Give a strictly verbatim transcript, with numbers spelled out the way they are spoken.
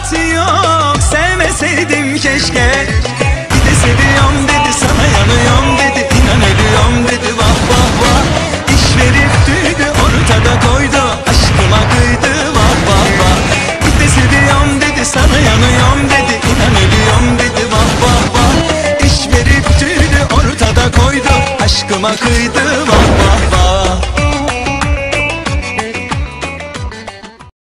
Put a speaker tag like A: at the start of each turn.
A: kabahati yok, sevmeseydim keşke. Bir de seviyorum dedi, sana yanıyorum dedi, inan ölüyorum dedi, vah vah vah. İş verip tüydü, ortada koydu, aşkıma kıydı, vah vah vah. Bir de seviyorum dedi, sana yanıyorum dedi, inan ölüyorum dedi, vah vah vah. İş verip tüydü, ortada koydu, aşkıma kıydı, vah vah vah.